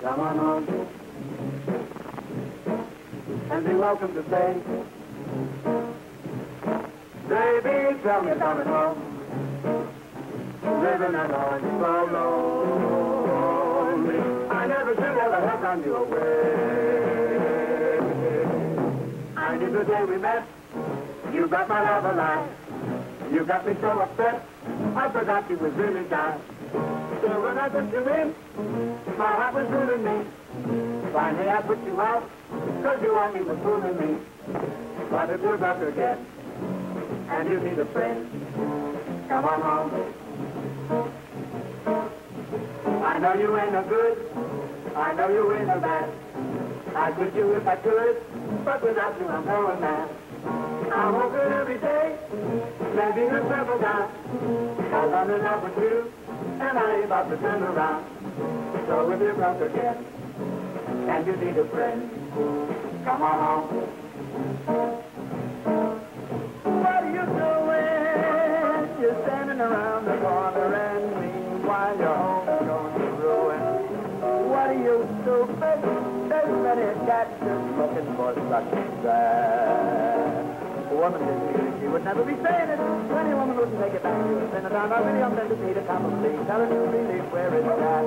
come on home. And be welcome to stay. Baby, tell me you're coming home. Living alone, so lonely. I never should ever have done you away. I knew the day we met, you got my love alive. You got me so upset, I forgot you was really died. So when I took you in, my heart was fooling me. Finally I put you out, cause you only was fooling me. But if you're back again, and you need a friend, come on home. I know you ain't no good, I know you ain't no bad. I'd with you if I could, but without you I'm going mad. I woke up every day, maybe you'll settle down. Cause I'm in love with you, and I ain't about to turn around. So if you're broke again, and you need a friend, come on home. What are you doing? You're standing around the corner and meanwhile your home is going to ruin. What are you stupid? There's many cats just looking for something bad. A woman didn't she would never be saying it. Any woman wouldn't take it back to us. In a time I really don't think to see the come of me. Tell her to really where it's at.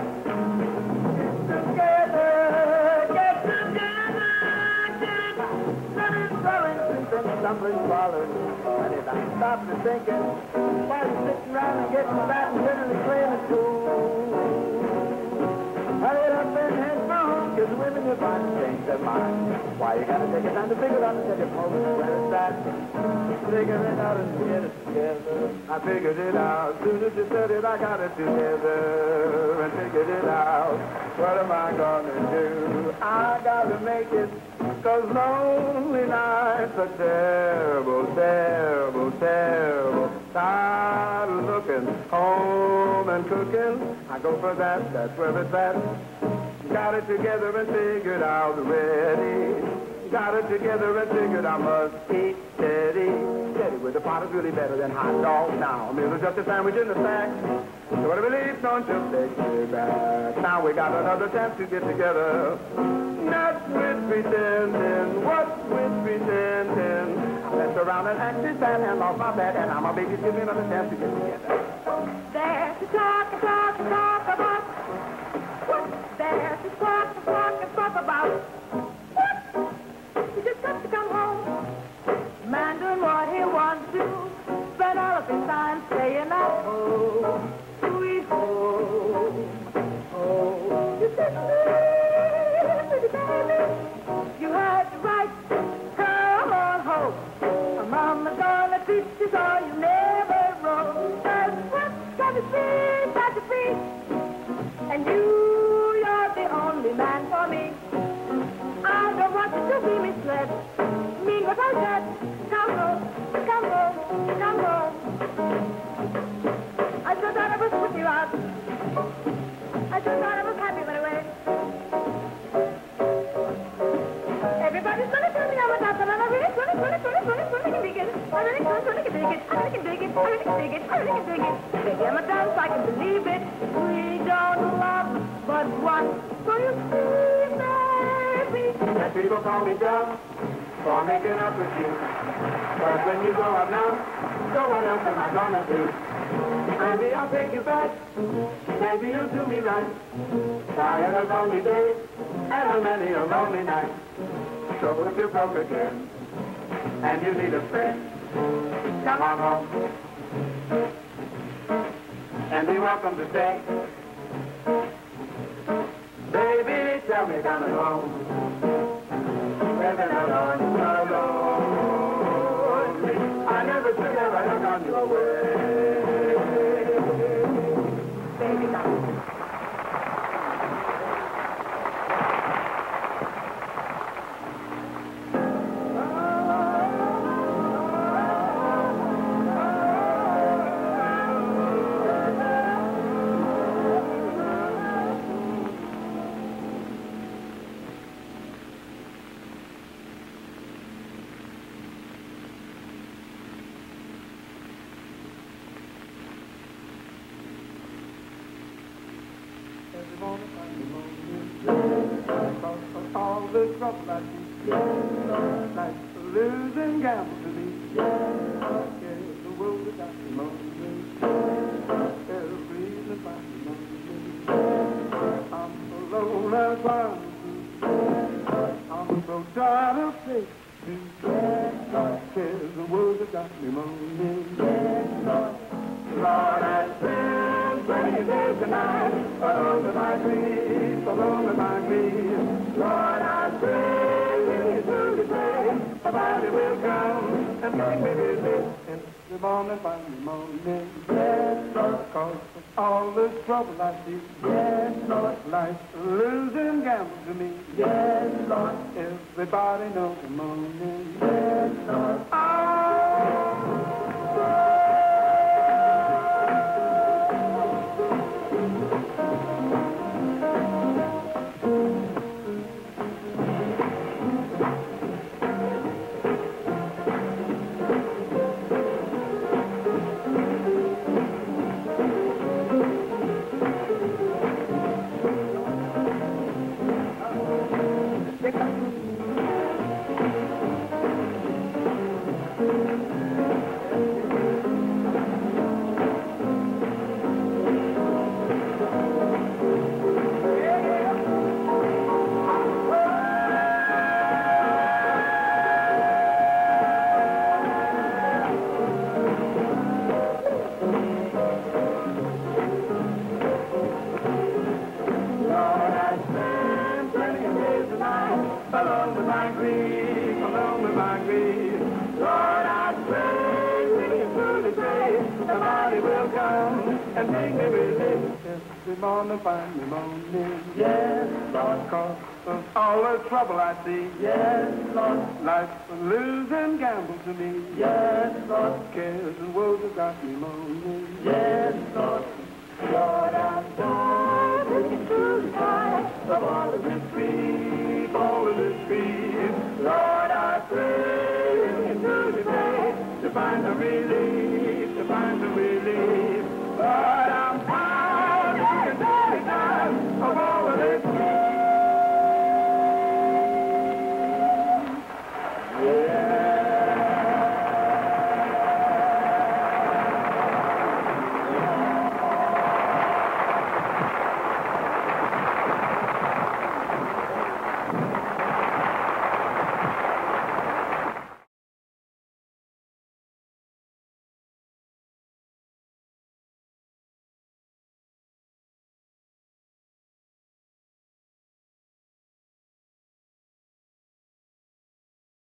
Get together, let it growing, sleeping, stumbling, swallowing. And if I stop to thinking, while you're sitting around and getting fat and generally playing it cool. Hurry it up and head home, cause women you find change their mind. Why you gotta take it time to figure it out and take it home where it's at. Figure it out and get it together. I figured it out, soon as you said it I got it together. And figured it out, what am I gonna do? I gotta make it, cause lonely nights are terrible, terrible, terrible. Tired of looking, home and cooking, I go for that, that's where it's at. Got it together and figured out already. Got it together and figured I must eat steady. Steady with the pot is really better than hot dog now. A meal is just a sandwich in the sack. So what a relief, don't you take me back. Now we got another chance to get together. Not with pretending, what with pretending. I messed around and acted bad and lost my bet, and now my baby's give me another chance to get together. There's to talk about. What? There's to talk about. What? You just got to come home. Man doing what he wants to. Spend all of his time staying at home. Sweet home. Oh, you said, pretty baby, you had the right. Come on home. Mama's gonna teach you so you never roam. That's what's got to be, got to be. And you're the only man for me. I don't want you to be misled. Mean what I said. Come home, come home, come home. I just thought I was putting you out. I just thought I was happy when I went. Everybody's gonna tell me I'm a doctor, and I really can dig it. I really can dig it. I really can dig it. I really can dig it. I really can dig it. Baby, I'm a dance, I can believe it. We don't love but one. So you see, baby. And people call me dumb for making up with you. But when you go out now, so what else am I gonna do? Maybe I'll take you back. Maybe you'll do me right. Tired of lonely days and of many a lonely night. So if you're broke again and you need a friend, come on home and be welcome to stay. Baby, tell me coming home. Living alone, lonely. I never should ever have gone your way. Baby, come. Every morning, Because of all the trouble I see. Like losing gamble to me. Yeah, the world without me moaning. There's a reason why me moaning. I'm so lonely and blind. I'm so tired of facing. There's the world without me moaning. Lord, I spend 20 days tonight alone with my grief, alone with my grief. Lord, I pray, really truly pray, somebody will come and make me busy. Every morning, find me moaning. Yes, Lord, because of all the trouble I see. Yes, Lord, life's a losing gamble to me. Yes, Lord, everybody knows I'm moaning. Yes, Lord, along with my grief, along with my grief. Lord, I pray, really truly pray, somebody will come and make me relief. Every morning find me moaning. Yes, Lord, cause of all the trouble I see. Yes, Lord, life's a losing gamble to me. Yes, Lord, cares and woes have got me moaning. Yes, Lord, Lord, I'm tired, really truly tired of all of this grief, all of this grief. Lord, I pray, really truly pray, to find a relief, to find a relief.